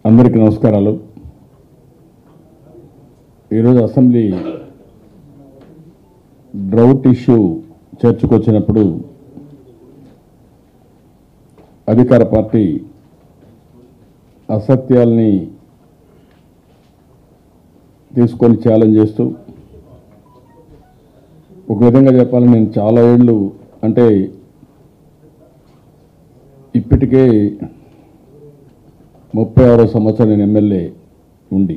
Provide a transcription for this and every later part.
అందరికీ నమస్కారాలు. ఈరోజు అసెంబ్లీ డ్రౌట్ ఇష్యూ చర్చకు వచ్చినప్పుడు అధికార పార్టీ అసత్యాల్ని తీసుకొని ఛాలెంజ్ చేస్తూ, ఒక విధంగా చెప్పాలని నేను చాలా ఏళ్ళు అంటే ఇప్పటికే 36వ సంవత్సరం నేను ఎమ్మెల్యే ఉండి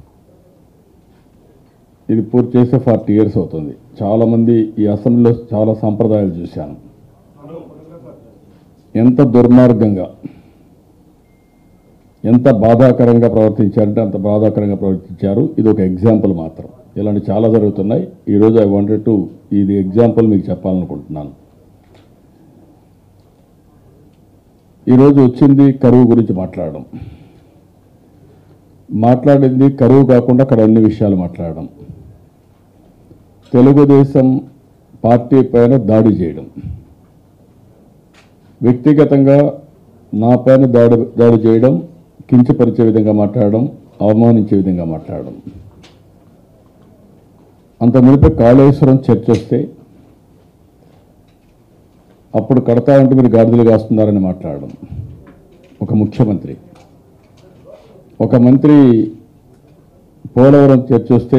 ఇది పూర్తి చేస్తే 40 years అవుతుంది. చాలామంది ఈ అసెంబ్లీలో చాలా సాంప్రదాయాలు చూశాను. ఎంత దుర్మార్గంగా, ఎంత బాధాకరంగా ప్రవర్తించారంటే అంత బాధాకరంగా ప్రవర్తించారు. ఇది ఒక ఎగ్జాంపుల్ మాత్రం. ఇలాంటి చాలా జరుగుతున్నాయి. ఈరోజు ఐ వాంటెడ్ టు ఇది ఎగ్జాంపుల్ మీకు చెప్పాలనుకుంటున్నాను. ఈరోజు వచ్చింది కరువు గురించి మాట్లాడింది కరువు కాకుండా అక్కడ అన్ని విషయాలు మాట్లాడడం, తెలుగుదేశం పార్టీ పైన దాడి చేయడం, వ్యక్తిగతంగా నా పైన దాడి చేయడం, కించపరిచే విధంగా మాట్లాడడం, అవమానించే విధంగా మాట్లాడడం. అంత మునిపే కాళేశ్వరం చర్చ వస్తే అప్పుడు కడతామంటే మీరు గాడిదలు కాస్తున్నారని మాట్లాడడం. ఒక ముఖ్యమంత్రి, ఒక మంత్రి పోలవరం చర్చ వస్తే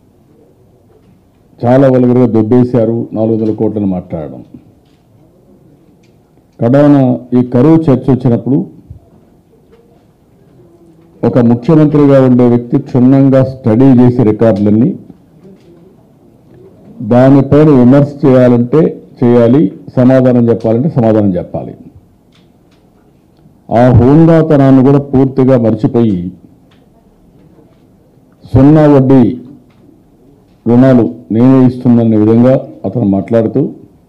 చాలా వల్గర్గా దొబ్బేశారు 400 కోట్లని మాట్లాడడం. కడాన ఈ కరువు చర్చ వచ్చినప్పుడు ఒక ముఖ్యమంత్రిగా ఉండే వ్యక్తి క్షుణ్ణంగా స్టడీ చేసి రికార్డులన్నీ దానిపైన విమర్శ చేయాలంటే చేయాలి, సమాధానం చెప్పాలంటే సమాధానం చెప్పాలి. ఆ హోందాతనాన్ని కూడా పూర్తిగా మర్చిపోయి 0 వడ్డీ రుణాలు నేనే ఇస్తున్న విధంగా అతను మాట్లాడుతూ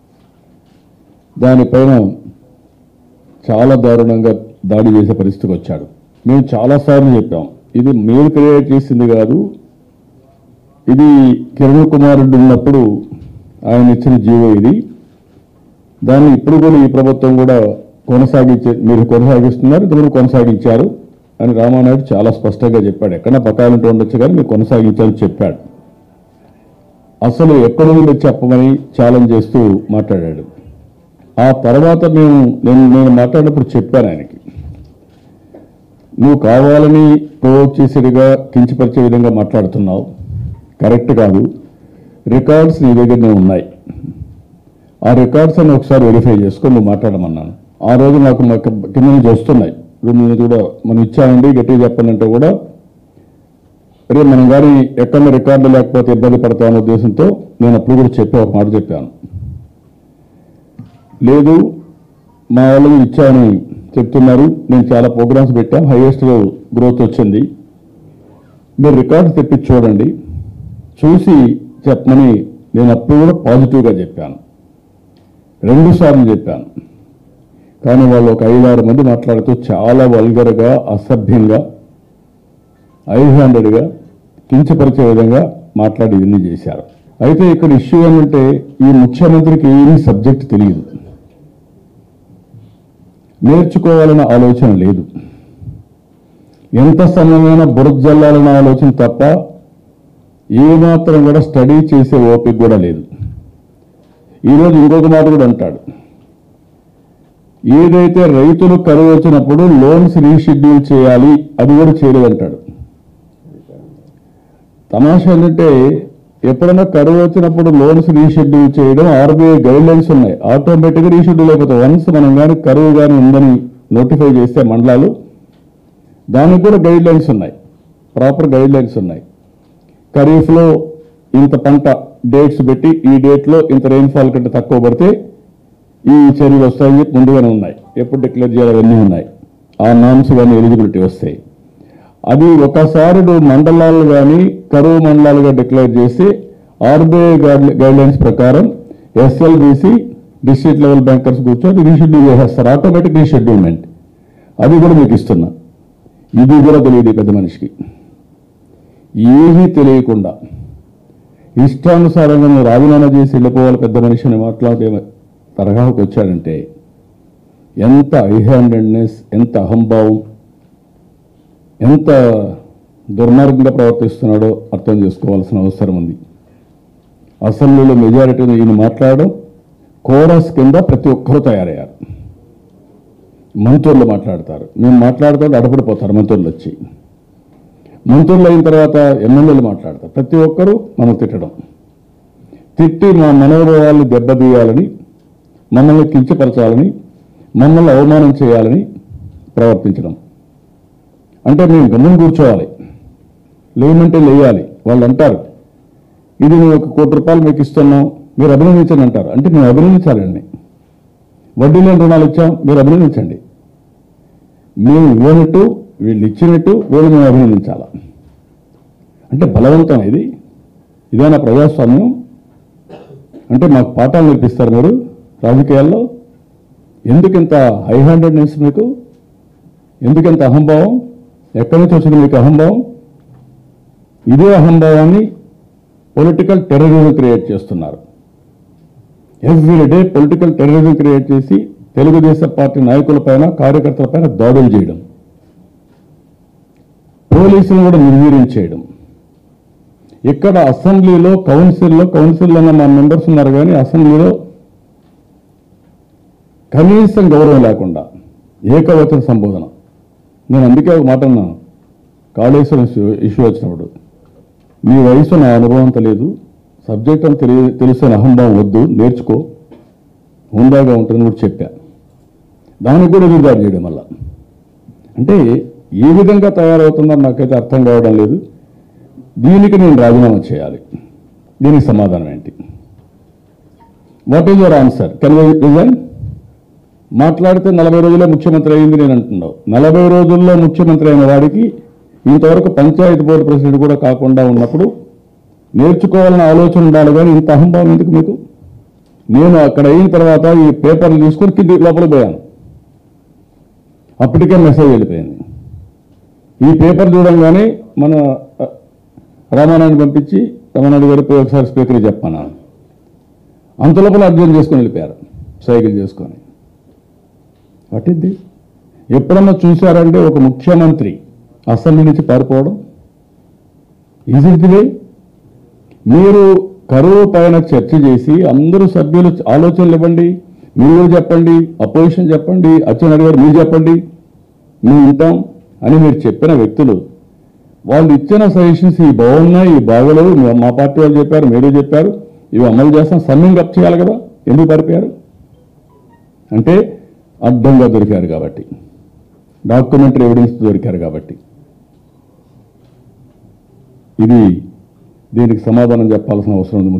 దానిపైన చాలా దారుణంగా దాడి చేసే పరిస్థితికి వచ్చాడు. మేము చాలాసార్లు చెప్పాం, ఇది మీరు క్రియేట్ చేసింది కాదు, ఇది కిరణ్ కుమార్ రెడ్డి ఉన్నప్పుడు ఆయన ఇచ్చిన జీవో ఇది. దాన్ని ఇప్పుడు కూడా ఈ ప్రభుత్వం కూడా మీరు కొనసాగిస్తున్నారు, ఇంతకుముందు కొనసాగించారు అని రామానాయుడు చాలా స్పష్టంగా చెప్పాడు. ఎక్కడన్నా బకాయిలుంటూ ఉండొచ్చు కానీ మీరు కొనసాగించాలని చెప్పాడు. అసలు ఎక్కడుందో చెప్పమని ఛాలెంజ్ చేస్తూ మాట్లాడాడు. ఆ తర్వాత నేను మాట్లాడినప్పుడు చెప్పాను ఆయనకి, నువ్వు కావాలని ప్రొవోక్ చేసేదిగా కించపరిచే విధంగా మాట్లాడుతున్నావు, కరెక్ట్ కాదు. రికార్డ్స్ నీ దగ్గరనే ఉన్నాయి, ఆ రికార్డ్స్ అని ఒకసారి వెరిఫై చేసుకొని నువ్వు మాట్లాడమన్నాను. ఆ రోజు నాకు కింద నుంచి వస్తున్నాయి, రూమ్ నుంచి కూడా మనం ఇచ్చామండి గట్టిగా చెప్పాలంటే కూడా అరే మనం కానీ ఎక్కడ రికార్డు లేకపోతే ఇబ్బంది పడతామనే ఉద్దేశంతో నేను అప్పుడు కూడా ఒక మాట చెప్పాను. లేదు మా వాళ్ళని ఇచ్చామని చెప్తున్నారు, నేను చాలా ప్రోగ్రామ్స్ పెట్టాం, హైయెస్ట్ గ్రోత్ వచ్చింది, మీరు రికార్డు తెప్పించి చూడండి, చూసి చెప్పమని నేను అప్పుడు కూడా పాజిటివ్గా చెప్పాను. 2 సార్లు చెప్పాను. కానీ వాళ్ళు ఒక 5-6 మంది మాట్లాడుతూ చాలా వల్గర్గా, అసభ్యంగా, హైహ్యాండెడ్గా కించపరిచే విధంగా మాట్లాడి ఇవన్నీ చేశారు. అయితే ఇక్కడ ఇష్యూ ఏమంటే ఈ ముఖ్యమంత్రికి ఏమీ సబ్జెక్ట్ తెలియదు, నేర్చుకోవాలన్న ఆలోచన లేదు, ఎంత సమయమైనా బురజల్లాలన్న ఆలోచన తప్ప ఏమాత్రం కూడా స్టడీ చేసే ఓపిక కూడా లేదు. ఈరోజు ఇంకొక మాట కూడా అంటాడు, ఏదైతే రైతులు కరువు వచ్చినప్పుడు లోన్స్ రీషెడ్యూల్ చేయాలి అది కూడా చేయలేదంటాడు. తమాషా ఏంటంటే ఎప్పుడైనా కరువు వచ్చినప్పుడు లోన్స్ రీషెడ్యూల్ చేయడం ఆర్బీఐ గైడ్లైన్స్ ఉన్నాయి, ఆటోమేటిక్గా రీషెడ్యూల్ అయిపోతాయి. వన్స్ మనం కానీ కరువు కానీ ఉందని నోటిఫై చేస్తే మండలాలు, దానికి కూడా గైడ్లైన్స్ ఉన్నాయి, ప్రాపర్ గైడ్లైన్స్ ఉన్నాయి. ఖరీఫ్లో ఇంత పంట డేట్స్ పెట్టి ఈ డేట్లో ఇంత రెయిన్ఫాల్ కంటే తక్కువ పడితే ఈ చర్యలు వస్తాయని చెప్పి ముందుగానే ఉన్నాయి, ఎప్పుడు డిక్లేర్ చేయాలి అవన్నీ ఉన్నాయి, ఆ నామ్స్ కానీ ఎలిజిబిలిటీ వస్తాయి. అది ఒకసారి మండలాలు కానీ కరువు మండలాలుగా డిక్లేర్ చేసి ఆర్బీఐ గైడ్లైన్స్ ప్రకారం ఎస్ఎల్బీసీ డిస్ట్రిక్ట్ లెవెల్ బ్యాంకర్స్ కూర్చొని రీషెడ్యూల్ చేసేస్తారు, ఆటోమేటిక్ రీషెడ్యూల్మెంట్. అది కూడా మీకు ఇస్తున్నా. ఇది కూడా తెలియదు పెద్ద మనిషికి, ఏమీ తెలియకుండా ఇష్టానుసారంగా నువ్వు రాజీనామా చేసి వెళ్ళిపోవాలి పెద్ద మనిషిని మాట్లాడే తరహాకు వచ్చాడంటే ఎంత హై హ్యాండెడ్నెస్, ఎంత అహంభావం, ఎంత దుర్మార్గంగా ప్రవర్తిస్తున్నాడో అర్థం చేసుకోవాల్సిన అవసరం ఉంది. అసెంబ్లీలో మెజారిటీని ఈయన మాట్లాడడం, కోరస్ కింద ప్రతి ఒక్కరూ తయారయ్యారు. మంత్రులు మాట్లాడతారు, మేము మాట్లాడుతుంటే అడపడిపోతారు మంత్రులు వచ్చి. మంత్రులు అయిన తర్వాత ఎమ్మెల్యేలు మాట్లాడతారు, ప్రతి ఒక్కరూ మనం తిట్టి మా మనోభావాలను దెబ్బతీయాలని, మమ్మల్ని కించపరచాలని, మమ్మల్ని అవమానం చేయాలని ప్రవర్తించడం. అంటే మేము గమ్మున కూర్చోవాలి, లేమంటే లేయాలి. వాళ్ళు అంటారు, ఇది మేము 1 కోటి రూపాయలు మీకు ఇస్తున్నాం, మీరు అభినందించండి అంటారు. అంటే మేము అభినందించాలండి. వడ్డీ లేని రుణాలు ఇచ్చాం, మీరు అభినందించండి. మేము ఇవ్వనట్టు, వీళ్ళు ఇచ్చినట్టు వీళ్ళు మేము అభినందించాలా? అంటే బలవంతం ఇది. ఇదేనా ప్రజాస్వామ్యం? అంటే మాకు పాఠాలు నేర్పిస్తారు మీరు రాజకీయాల్లో? ఎందుకింత హై హ్యాండెడ్నెస్ మీకు? ఎందుకింత అహంభావం? ఎక్కడి నుంచి వచ్చింది మీకు అహంభావం? ఇదే అహంభావాన్ని పొలిటికల్ టెర్రరిజం క్రియేట్ చేస్తున్నారు. ఎవ్రీడే పొలిటికల్ టెర్రరిజం క్రియేట్ చేసి తెలుగుదేశం పార్టీ నాయకులపైన, కార్యకర్తలపైన దాడులు చేయడం, పోలీసులను కూడా నిర్వీర్యం చేయడం. ఇక్కడ అసెంబ్లీలో కౌన్సిల్లో మా మెంబర్స్ ఉన్నారు, కానీ అసెంబ్లీలో కనీసం గౌరవం లేకుండా ఏకవచన సంబోధన. నేను అందుకే ఒక మాట అన్నాను, కాళేశ్వరం ఇష్యూ వచ్చినప్పుడు, నీ వయసు నా అనుభవం తెలియదు, సబ్జెక్ట్ అని తెలుసు అహంభావం వద్దు, నేర్చుకో, హుందాగా ఉంటుందని కూడా చెప్పా. దానికి కూడా ఎదురుదాడి చేయడం వల్ల అంటే ఏ విధంగా తయారవుతుందో నాకైతే అర్థం కావడం లేదు. దీనికి నేను రాజీనామా చేయాలి. దీనికి సమాధానం ఏంటి? What is your answer? Can you resign? మాట్లాడితే 40 రోజుల్లో ముఖ్యమంత్రి అయింది నేను అంటున్నావు. 40 రోజుల్లో ముఖ్యమంత్రి అయిన వాడికి ఇంతవరకు పంచాయతీ బోర్డు ప్రెసిడెంట్ కూడా కాకుండా ఉన్నప్పుడు నేర్చుకోవాలన్న ఆలోచన ఉండాలి, కానీ ఇంత అహంభావం ఎందుకు మీకు? నేను అక్కడ అయిన తర్వాత ఈ పేపర్లు తీసుకొని కింది లోపల పోయాను. అప్పటికే మెసేజ్ వెళ్ళిపోయింది. ఈ పేపర్ చూడంగానే మన రామానాయుడు పంపించి, రామానాయుడు గారు పోయి ఒకసారి స్పీకర్ చెప్పాను. అంత లోపల అర్థం చేసుకొని వెళ్ళిపోయారు, సైకిల్ చేసుకొని. పట్టిద్ది. ఎప్పుడన్నా చూశారంటే ఒక ముఖ్యమంత్రి అసెంబ్లీ నుంచి పారిపోవడం? ఈజీ. మీరు కరువు పైన చర్చ చేసి అందరూ సభ్యులు ఆలోచనలు ఇవ్వండి, మీరు చెప్పండి, అపోజిషన్ చెప్పండి, అచ్చెన్నాయుడు గారు మీరు చెప్పండి, మేము వింటాం అని మీరు చెప్పిన వ్యక్తులు, వాళ్ళు ఇచ్చిన సజెషన్స్ ఈ బాగున్నాయి, ఈ బాగోలేవు, మా పార్టీ వాళ్ళు చెప్పారు, మీరు చెప్పారు, ఇవి అమలు చేస్తాం, సమ్మింగ్ అప్ చేయాలి కదా, ఎందుకు పారిపోయారు? అంటే అడ్డంగా దొరికారు కాబట్టి, డాక్యుమెంటరీ ఎవిడెన్స్ దొరికారు కాబట్టి. దీనికి సమాధానం చెప్పాల్సిన అవసరం ఉంది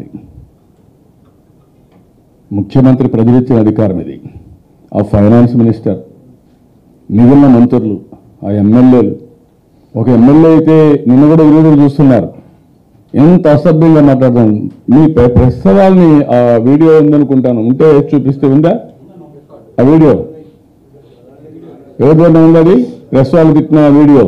ముఖ్యమంత్రి ప్రజలిచ్చిన అధికారం ఇది. ఆ ఫైనాన్స్ మినిస్టర్, మిగిలిన మంత్రులు, ఆ ఎమ్మెల్యేలు. ఒక ఎమ్మెల్యే అయితే నిన్న కూడా ఈరోజు చూస్తున్నారు ఎంత అసభ్యంగా మాట్లాడతాం. మీ ప్రెస్ వాళ్ళని ఆ వీడియో ఉందనుకుంటాను, ఉంటే చూపిస్తే ఉందా ఆ వీడియో? ఎవరిదైనా ఉంది అది? ప్రెస్ వాళ్ళు తిట్టిన వీడియో,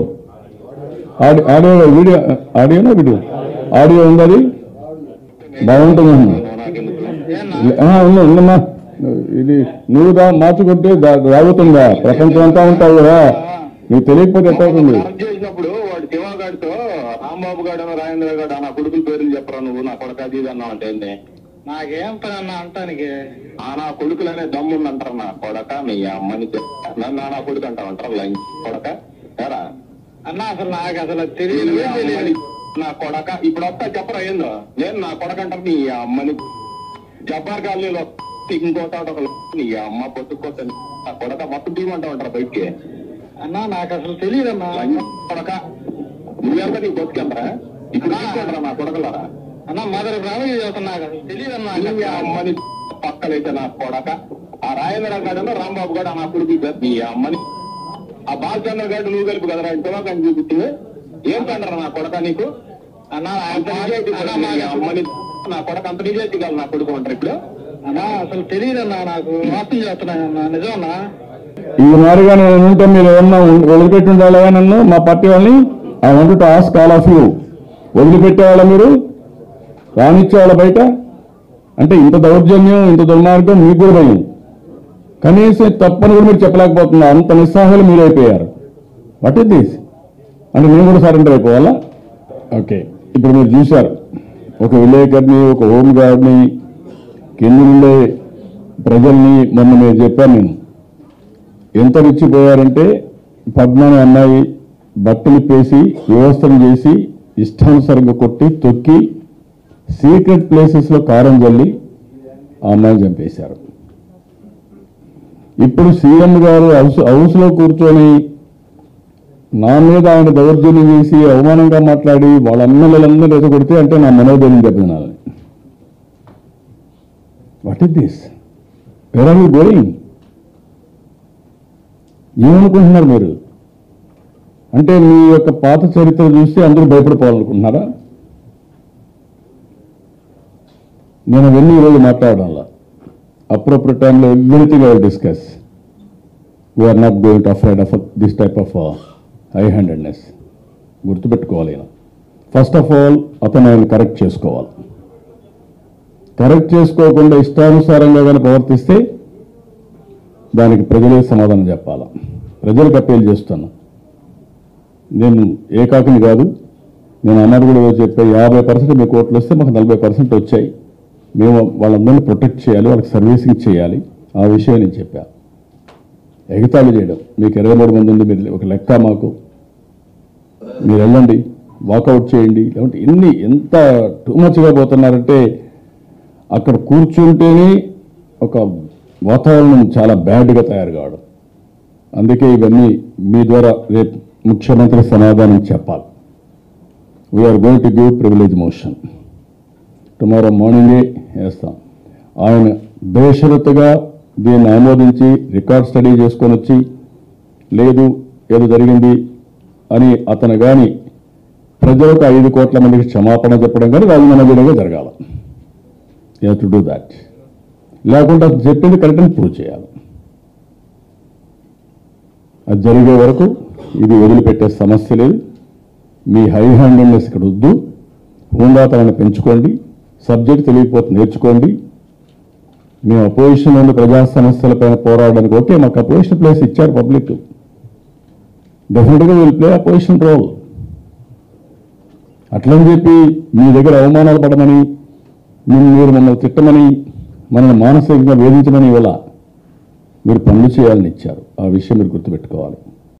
ఆడియో ఉంది, అది బాగుంటుందమ్మా. ఉందమ్మా, ఇది నువ్వు మార్చుకుంటే రాగుతుందా? ప్రపంచం అంతా ఉంటావు కదా, నీకు తెలియకపోతే ఎట్టవుతుంది? వాడు శివగాడితో రాంబాబు గాడు, రాజేంద్ర గాడు నా కొడుకుల పేర్లు చెప్పరా నువ్వు, నా కొడుకు అది ఇది అన్నావు అంటే నాకేం పని అన్నా అంటానికి. నా కొడుకులనే దమ్ముందంటారు. నా కొడక మీ అమ్మని నన్ను నా కొడుకు అంటామంటారు. కొడక ఎరా అన్నా, అసలు నాకు అసలు తెలియదు నా కొడక. ఇప్పుడు వస్తా చెప్పరా ఏందో, నేను నా కొడక అంటారు నీ అమ్మని. జబ్బార్ కాలనీలో ఇంకోట నీ అమ్మ పొత్తుకోత నా కొడక మొత్తం తీయమంటా ఉంటారు బయటికి. అన్నా నాకు అసలు తెలియదన్నా కొడక, నువ్వెంత నీ బతుకెంతరా? ఇప్పుడు తీసుకుంటారా నా కొడకలారా? అన్నా మదర్ రావయ్య చదువుతున్నా, నాకు అసలు తెలియదన్నా. అమ్మని పక్కలైతే నా కొడక. ఆ రాజేంద్ర గాడు, రాంబాబు గాడు నా కొడుకు నీ అమ్మని. ఆ బాలచంద్ర గారు నువ్వు కలిపి కదరా ఇంతలో కానీ చూపిస్తే ఏం కంటారా నా కొడక నీకు? అన్నా అమ్మని నా కొడక అంత నిజాయితీ కాదు నా కొడుకు అంటారు ఇప్పుడు. అన్నా అసలు తెలియదన్నా, నాకు మోసం చేస్తున్నాయన్నా, నిజమన్నా. ఈ మాదిరిగా నేను ఉంటే మీరు ఏమన్నా వదిలిపెట్టి ఉండాలి నన్ను, మా పార్టీ వాళ్ళని. I want to ask all of you, వదిలిపెట్టేవాళ్ళ మీరు? రానిచ్చేవాళ్ళ బయట? అంటే ఇంత దౌర్జన్యం, ఇంత దుర్మార్గం మీకు కూడా భయం. కనీసం తప్పని కూడా మీరు చెప్పలేకపోతున్నారు, అంత నిస్సహాయాలు మీరు అయిపోయారు. What is this? అంటే నేను కూడా సరెండర్ అయిపోవాలా? ఓకే, ఇప్పుడు మీరు చూశారు, ఒక విలేకరిని, ఒక హోమ్ గార్డ్ని, కింద ఉండే ప్రజల్ని మొన్న మీరు చెప్పాను నేను, ఎంత రెచ్చిపోయారంటే పద్మాని అమ్మాయి బట్టలు పేసి వ్యవస్థను చేసి ఇష్టానుసారంగా కొట్టి తొక్కి సీక్రెట్ ప్లేసెస్లో కారం చల్లి ఆ అమ్మాయిని చంపేశారు. ఇప్పుడు సీఎం గారు హౌస్లో కూర్చొని నా మీద ఆయన దౌర్జన్యం చేసి అవమానంగా మాట్లాడి వాళ్ళందరూ రెచ్చగొడితే అంటే నా మనోధైర్యం దెబ్బతినాలని. What is this? Where are you going? ఏమనుకుంటున్నారు మీరు? అంటే మీ యొక్క పాత చరిత్ర చూస్తే అందరూ భయపడిపోవాలనుకుంటున్నారా? నేను అవన్నీ ఈరోజు మాట్లాడాల. అప్రోప్రియట్ టైంలో everything I will discuss. We are not going to afraid of this type of high handedness. గుర్తుపెట్టుకోవాలి. ఫస్ట్ ఆఫ్ ఆల్ అతను ఆయన కరెక్ట్ చేసుకోవాలి. కరెక్ట్ చేసుకోకుండా ఇష్టానుసారంగా కానీ ప్రవర్తిస్తే దానికి ప్రజలే సమాధానం చెప్పాలా. ప్రజలకు అప్పీల్ చేస్తాను. నేను ఏకాకిని కాదు, నేను అన్నది కూడా చెప్పే 50% మీకు ఓట్లు వస్తే మాకు 40% వచ్చాయి. మేము వాళ్ళందరినీ ప్రొటెక్ట్ చేయాలి, వాళ్ళకి సర్వీసింగ్ చేయాలి. ఆ విషయం నేను చెప్పా. ఎగతాళి చేయడం, మీకు 23 మంది ఉంది, మీరు ఒక లెక్క మాకు, మీరు వెళ్ళండి, వాకౌట్ చేయండి, లేకుంటే ఎంత టూ మచ్గా పోతున్నారంటే అక్కడ కూర్చుంటేనే ఒక వాతావరణం చాలా బ్యాడ్గా తయారు కావడం. అందుకే ఇవన్నీ మీ ద్వారా రేపు ముఖ్యమంత్రి సమాధానం చెప్పాలి. We are going to give privilege motion. Tomorrow మార్నింగే వేస్తాం. ఆయన బేషరతుగా దీన్ని ఆమోదించి రికార్డ్ స్టడీ చేసుకొని వచ్చి లేదు ఏదో జరిగింది అని అతను కానీ ప్రజలకు 5 కోట్ల మందికి క్షమాపణ చెప్పడం కానీ రాజీనామా చేయడంగా జరగాలి. You have to do that. లేకుంటే అది చెప్పింది కరెక్ట్ అని ప్రూవ్ చేయాలి. అది జరిగే వరకు ఇది వదిలిపెట్టే సమస్య లేదు. మీ హై హ్యాండెడ్నెస్ ఇక్కడ వద్దు. హుందాతనాన్ని పెంచుకోండి. సబ్జెక్ట్ తెలియకపోతే నేర్చుకోండి. మేము అపోజిషన్ నుండి ప్రజా సమస్యలపైన పోరాడడానికి ఓకే, మాకు అపోజిషన్ ప్లేస్ ఇచ్చారు పబ్లిక్. డెఫినెట్గా విల్ ప్లే అపోజిషన్ రోల్. అట్లని చెప్పి మీ దగ్గర అవమానాలు పడమని, మీరు మమ్మల్ని తిట్టమని, మనల్ని మానసికంగా వేధించమని ఇవాళ మీరు పనులు చేయాలని ఇచ్చారు. ఆ విషయం మీరు గుర్తుపెట్టుకోవాలి.